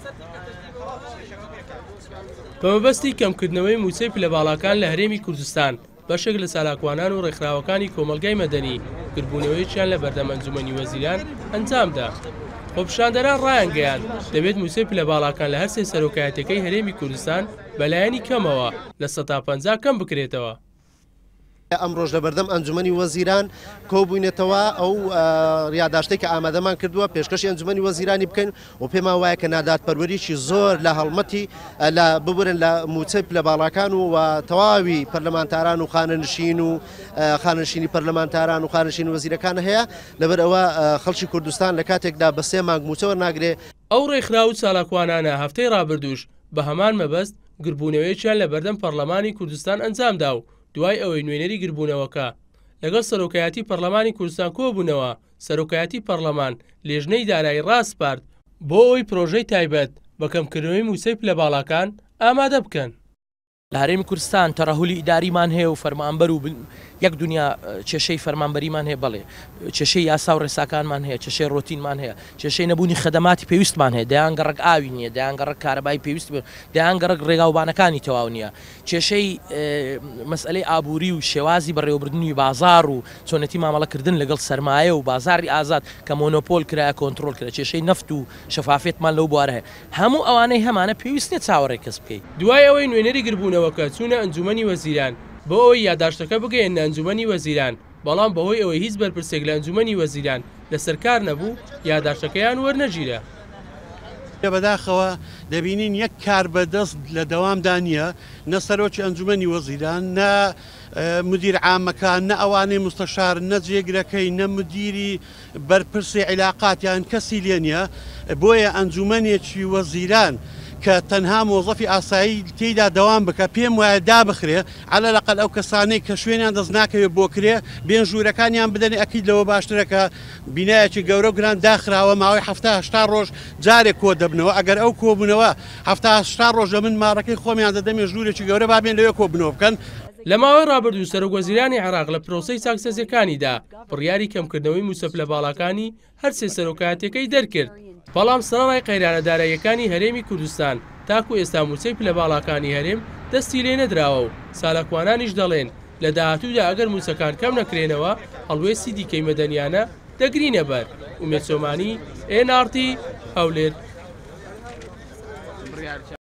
بەمەبەستی کەمکردنەوەی موچەی پلەباڵەکان لە هەرێمی کوردستان بەشێک لە سالاکوانان و ڕێکخراوەکانی کۆمەلگای مەدەنی گربوونەوەیەکیان لە بەردەم ئەنجومەنی وەزیران ئەنجامدا. خۆپیشاندەران ڕایانگەیاند دەبێت موچەی پلەباڵەکان لە هەر سێ سەرۆکایەتیەکەی هەرێمی کوردستان بەلایەنی کەمەوە لە 150 کەم بکرێتەوە. ئەمڕۆژ لە بەردەم ئەنجومەنی وەزیران کۆبووینێتەوە ئەو ڕیاداشتەی کە ئامادەمان کردووە پێشکەشی ئەنجومەنی وەزیرانی بکەین و پێمان وایە کە نادادپەروەریی زۆر لە هەڵمەتی لە ببرن لە موچەی پلەباڵەکان و تەواوی پەرلەمانتاران و خانشینی پەرلەمانتاران و خانشینی وەزیرەکان هەیە لەبەر ئەوە خەڵکی کوردستان لە کاتێکدا بە 3 مانگ موچە وەرناگرێ. ئەو ڕێکخراو و چالاکوانانە هەفتەی ڕابردووش بە هەمان مەبەست گربوونەوەیەکیان لە بەردەم پەرلەمانی کوردستان ئەنجامدا و دوای ئەوەی نوێنەری گربوونەوەکە لەگەڵ سەرۆکایەتی پەرلەمانی کوردستان کۆبوونەوە سەرۆکایەتی پەرلەمان لێژنەی دارایی ڕاستپارت بۆ ئەوی پرۆژەی تایبەت بە کەمکردنەوەی موچەی پلەباڵەکان ئامادە بکەن. لە هەرێمی کوردستان تەڕەهولی ئیداریمان هەیە و فەرمانبەر و یەک دنیا کێشەی فەرمانبەریمان هەیە بەڵێ کێشەی یاسا و ڕێساکانمان هەیە کێشەی ڕۆتینمان هەیە کێشەی نەبوونی خەدەماتی پێویستمان هەیە دەیان گەڕک ئاوی نییە دەیان گەڕک کارەبای پێویست دەیان گەڕک ڕێگاوبانەکانی تەواو نییە کێشەی مەسئلەی ئابووری و شێوازی بەڕێوەبردننی بازار و چۆنەتی مامەڵەکردن لەگەڵ سەرمایە و بازاری ئازاد کە مۆنۆپۆل کرایە کۆنتترۆل کرد کێشەی نەفت و شەفافێتمان لەو بوارە هەیە هەموو ئەوانەی هەمانە پێویستێ چاوەڕێ کەس بکەیت. دوای ئەوەی نوێنەری گربوونەوەکە چوونە ئەنجومەنی وەزیران بۆ ئەوەی یادداشتەکە بگەێنە ئەنجومەنی وەزیران بەڵام بەهۆی ئەوەی هیچ بەرپرسێک لە ئەنجومەنی وەزیران لەسەرکار نەبوو یادداشتەکەیان وەرنەگیرە. بەداخەوە دەبینین یەک کار بەدەست لە دەوامدا نییە نە سەرۆکی ئەنجومەنی وەزیران نە مدیر عامەکان نە ئەوانەی مستەشار نە جێگرەکەی نە مدیری بەرپرسی عیلاقاتیان کەسی لێ نییە بۆیە ئەنجومەنێکی وەزیران کە تەنها مۆزەفی ئاسایی تێیدا دەوام بکە پێم وایە دابخرێ عەلە لەقەل ئەو کەسانەی کە شوێنیان دەست ناکەوێت بۆ کرێ بێن ژوورەکانیان بدەنێ ئەکید لەوە باشترەکە بینایەکی گەورە گران داخراوە ماوەی 70 ڕۆژ جارێک کۆ دەبنەوە ئەگەر ئەو کۆبوونەوە 70 ڕۆژ لە من ماڕەکەی خۆمیان دەدەمێ ژوورێکی گەورە بابێن لەوێ کۆبنەوە بکەن. لە ماوەی ڕابردوو سەرۆکوەزیرانی عێراق لە پرۆسەی چاکسەزیەکانیدا بڕیاری کەمکردنەوەی موچە پلەباڵەکانی هەر سێ سەرۆکایەتیەکەی دەرکرد بەڵام سەرەڕای قەیرانەداراییەکانی هەرێمی کوردستان تاکو ئێستا موچەی پلەباڵەکانی هەرێم دەستی لێ نەدراوە و سالاکوانانیش دەڵێن لە داهاتوودا ئەگەر موچەکان کەم نەکرێنەوە هەڵوێستی دیکەی مەدەنیانە دەگرینە بەر. ئومێد چۆمانی NRT هەولێر.